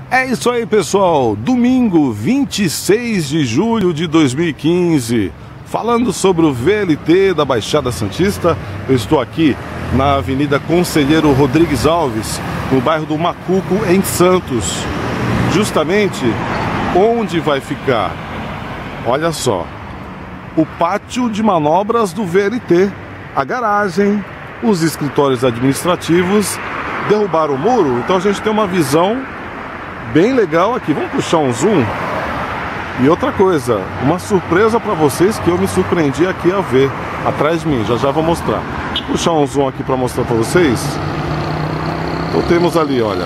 É isso aí, pessoal. Domingo 26 de julho de 2015. Falando sobre o VLT da Baixada Santista, eu estou aqui na Avenida Conselheiro Rodrigues Alves, no bairro do Macuco, em Santos. Justamente onde vai ficar, olha só, o pátio de manobras do VLT, a garagem, os escritórios administrativos. Derrubaram o muro, então a gente tem uma visão bem legal aqui. Vamos puxar um zoom. E outra coisa, uma surpresa para vocês que eu me surpreendi aqui a ver atrás de mim, já vou mostrar. Vou puxar um zoom aqui para mostrar para vocês. Então temos ali, olha,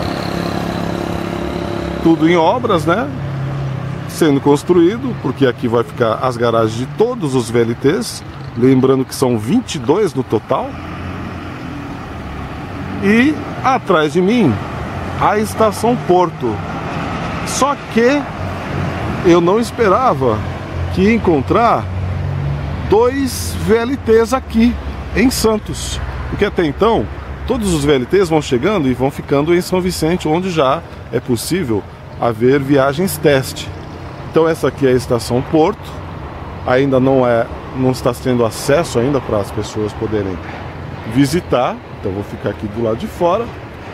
tudo em obras, né? Sendo construído, porque aqui vai ficar as garagens de todos os VLTs. Lembrando que são 22 no total. E atrás de mim, a estação Porto. Só que eu não esperava que ia encontrar dois VLTs aqui em Santos. Porque até então, todos os VLTs vão chegando e vão ficando em São Vicente, onde já é possível haver viagens teste. Então essa aqui é a estação Porto. Ainda não está tendo acesso ainda para as pessoas poderem visitar. Então vou ficar aqui do lado de fora.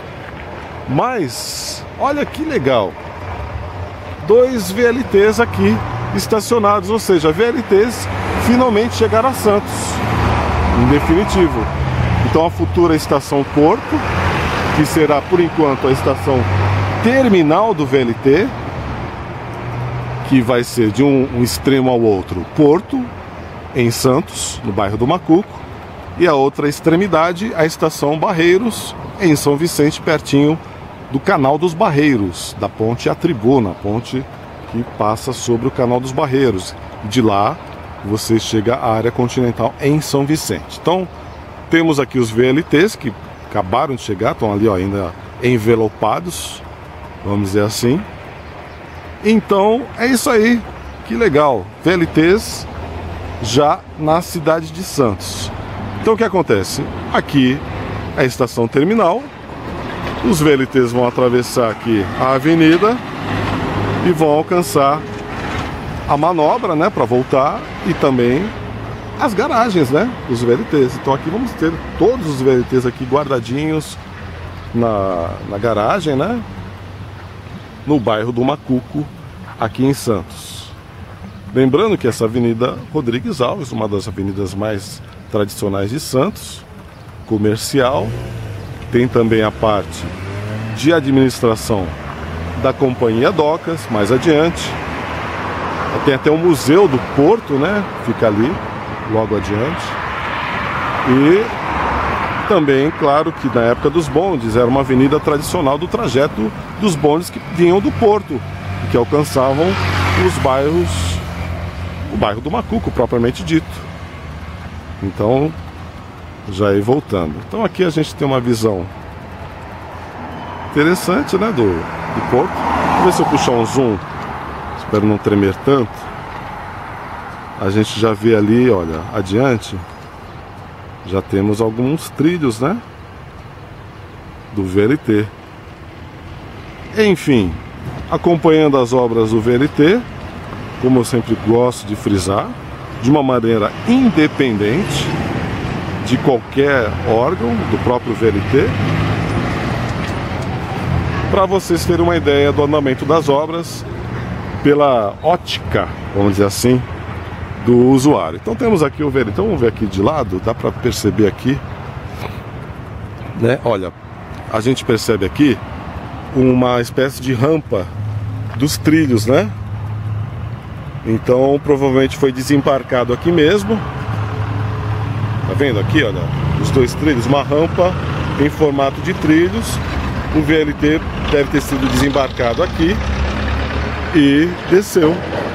Mas olha que legal, dois VLTs aqui estacionados, ou seja, VLTs finalmente chegaram a Santos, em definitivo. Então a futura estação Porto, que será por enquanto a estação terminal do VLT, que vai ser de um extremo ao outro, Porto, em Santos, no bairro do Macuco, e a outra extremidade, a estação Barreiros, em São Vicente, pertinho do Canal dos Barreiros, da ponte à Tribuna, ponte que passa sobre o Canal dos Barreiros. De lá você chega à área continental em São Vicente. Então temos aqui os VLTs que acabaram de chegar, estão ali, ó, ainda envelopados, vamos dizer assim. Então é isso aí, que legal, VLTs já na cidade de Santos. Então o que acontece? Aqui é a estação terminal. Os VLTs vão atravessar aqui a avenida e vão alcançar a manobra, né, para voltar, e também as garagens, né, dos VLTs. Então aqui vamos ter todos os VLTs aqui guardadinhos na garagem, né, no bairro do Macuco, aqui em Santos. Lembrando que essa Avenida Rodrigues Alves, uma das avenidas mais tradicionais de Santos, comercial, tem também a parte de administração da Companhia Docas, mais adiante. Tem até o Museu do Porto, né? Fica ali, logo adiante. E também, claro, que na época dos bondes, era uma avenida tradicional do trajeto dos bondes que vinham do Porto, que alcançavam os bairros, o bairro do Macuco, propriamente dito. Então, já ir voltando. Então aqui a gente tem uma visão interessante, né, do Porto. Vou ver se eu puxar um zoom, espero não tremer tanto. A gente já vê ali, olha, adiante, já temos alguns trilhos, né, do VLT. Enfim, acompanhando as obras do VLT, como eu sempre gosto de frisar, de uma maneira independente de qualquer órgão do próprio VLT, para vocês terem uma ideia do andamento das obras pela ótica, vamos dizer assim, do usuário. Então temos aqui o VLT, então vamos ver aqui de lado, dá para perceber aqui, né? Olha, a gente percebe aqui uma espécie de rampa dos trilhos, né? Então provavelmente foi desembarcado aqui mesmo. Tá vendo aqui, olha, os dois trilhos, uma rampa em formato de trilhos. O VLT deve ter sido desembarcado aqui e desceu.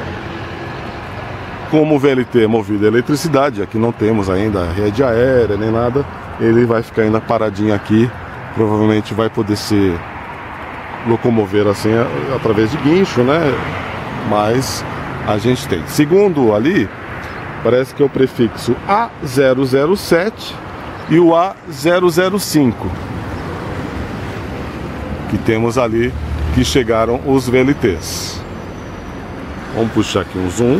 Como o VLT é movido a eletricidade, aqui não temos ainda rede aérea nem nada, ele vai ficar ainda paradinho aqui. Provavelmente vai poder se locomover assim através de guincho, né? Mas a gente tem, segundo ali, parece que é o prefixo A007 e o A005, que temos ali que chegaram os VLTs. Vamos puxar aqui um zoom.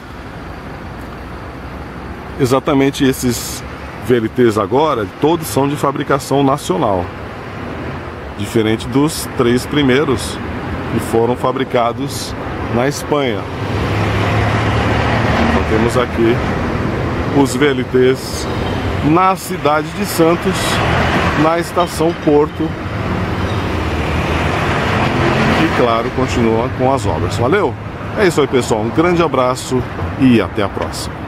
Exatamente esses VLTs agora, todos são de fabricação nacional. Diferente dos 3 primeiros que foram fabricados na Espanha. Então temos aqui os VLTs na cidade de Santos, na estação Porto. E claro, continua com as obras. Valeu? É isso aí, pessoal. Um grande abraço e até a próxima.